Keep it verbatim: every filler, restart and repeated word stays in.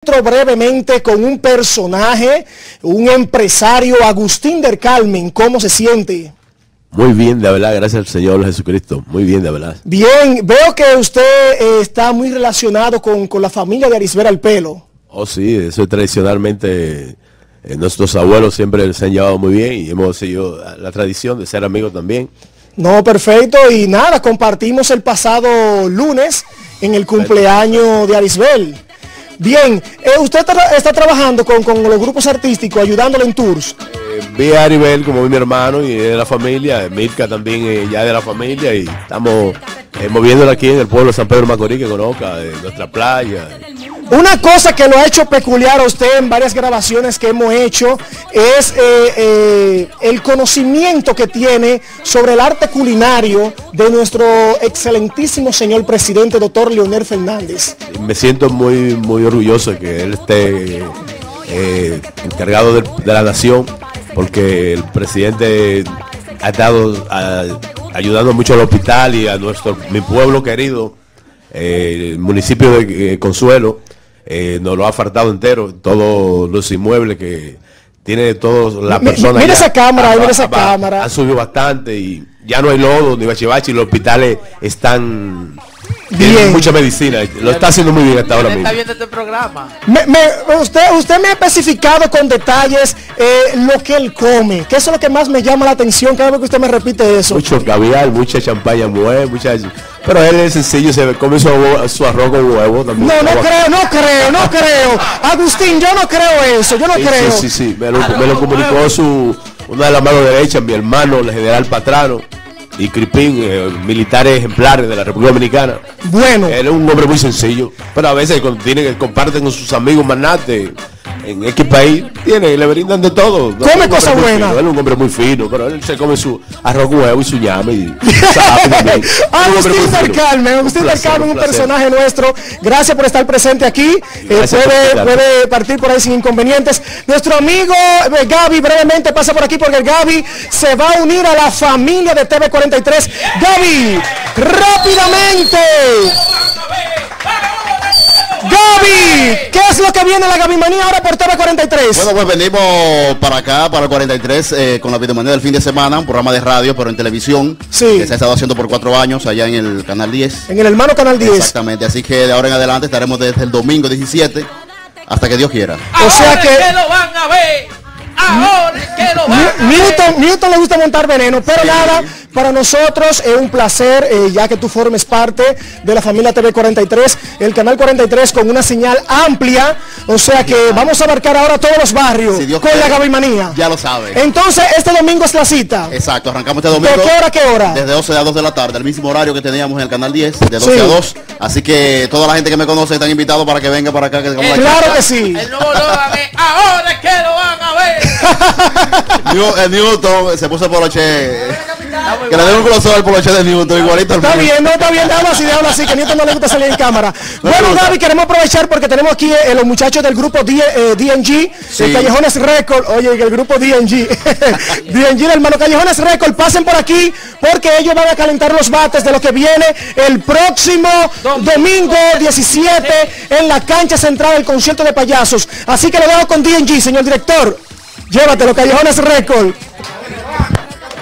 encuentro brevemente con un personaje, un empresario, Agustín del Carmen. ¿Cómo se siente? Muy bien, de verdad, gracias al Señor Jesucristo. Muy bien, de verdad. Bien, veo que usted eh, está muy relacionado con, con la familia de Arisbel Alpelo. Oh, sí, eso tradicionalmente, eh, nuestros abuelos siempre se han llevado muy bien y hemos seguido la tradición de ser amigos también. No, perfecto, y nada, compartimos el pasado lunes en el cumpleaños de Arisbel. Bien, eh, usted tra está trabajando con, con los grupos artísticos, ayudándole en tours. Eh, vi a Arisbel como mi hermano y de la familia, Mirka también eh, ya de la familia, y estamos eh, moviéndola aquí en el pueblo de San Pedro de Macorís, que conozca de nuestra playa. Una cosa que lo ha hecho peculiar a usted en varias grabaciones que hemos hecho es eh, eh, el conocimiento que tiene sobre el arte culinario de nuestro excelentísimo señor presidente, doctor Leonel Fernández. Me siento muy, muy orgulloso de que él esté eh, encargado de, de la nación, porque el presidente ha estado a, ayudando mucho al hospital y a nuestro mi pueblo querido, eh, el municipio de eh, Consuelo. Eh, nos lo ha faltado entero, todos los inmuebles que tiene todas las personas. Mira esa cámara, ha, mira esa ha, cámara. Ha subido bastante y ya no hay lodo ni bachibachi, los hospitales están... Tiene mucha medicina, lo está haciendo muy bien hasta ahora mismo. ¿Está viendo este programa? Me, me, usted, usted me ha especificado con detalles eh, lo que él come, que eso es lo que más me llama la atención cada vez que usted me repite eso. Mucho caviar, mucha champaña, mujer, muchas... Pero él es sencillo, se come su, su arroz con huevo también. No, no creo, no creo, no creo. Agustín, yo no creo eso, yo no sí, creo. Sí, sí, sí, me lo, me lo comunicó su, una de las manos derechas, mi hermano, el general Patrano, y Cripín, eh, militares ejemplares de la República Dominicana. Bueno. Él es un hombre muy sencillo, pero a veces cuando tiene que comparten con sus amigos magnates en X país, tiene, le brindan de todo. No, come cosas buenas. Él es un hombre muy fino, pero él se come su arroz con huevo y su llame. Y, Agustín del Carmen, Agustín del Carmen, un personaje nuestro. Gracias por estar presente aquí. Eh, puede, puede partir por ahí sin inconvenientes. Nuestro amigo eh, Gaby brevemente pasa por aquí porque el Gaby se va a unir a la familia de T V cuarenta y tres. Gaby, rápidamente. Gaby, ¿qué es lo que viene la Gabymanía ahora por T V cuarenta y tres? Bueno, pues venimos para acá, para el cuarenta y tres, eh, con la Videomanía del fin de semana, un programa de radio, pero en televisión, sí, que se ha estado haciendo por cuatro años allá en el Canal diez. En el hermano Canal diez. Exactamente, así que de ahora en adelante estaremos desde el domingo diecisiete hasta que Dios quiera. O sea que... que lo van a ver. Ahora es que lo van a ver. Newton, Newton le gusta montar veneno, pero sí, nada, para nosotros es un placer, eh, ya que tú formes parte de la familia T V cuarenta y tres, el canal cuarenta y tres con una señal amplia, o sea que sí, vamos a abarcar ahora todos los barrios si con quiere, la Gabymanía. Ya lo sabe. Entonces, este domingo es la cita. Exacto, arrancamos este domingo. ¿De qué hora a qué hora? Desde doce a dos de la tarde, el mismo horario que teníamos en el canal diez, de doce sí, a dos. Así que toda la gente que me conoce están invitados para que venga para acá. Que eh, claro chica. Que sí. El nuevo logan es, ahora es que lo van a ver. El Newton se puso el poloche. Que le den un close al poloche de Newton, igualito. Está bien, no, está bien, déjalo así, déjalo así, que a Newton no le gusta salir en cámara. No, bueno, no, Gaby, queremos aprovechar porque tenemos aquí eh, los muchachos del grupo D, eh, D N G, sí, de Callejones Record. Oye, el grupo D N G, D N G, hermano, Callejones Record, pasen por aquí porque ellos van a calentar los bates de lo que viene el próximo domingo diecisiete en la cancha central del concierto de payasos. Así que lo dejo con D N G, señor director. Llévatelo, Callejones Record.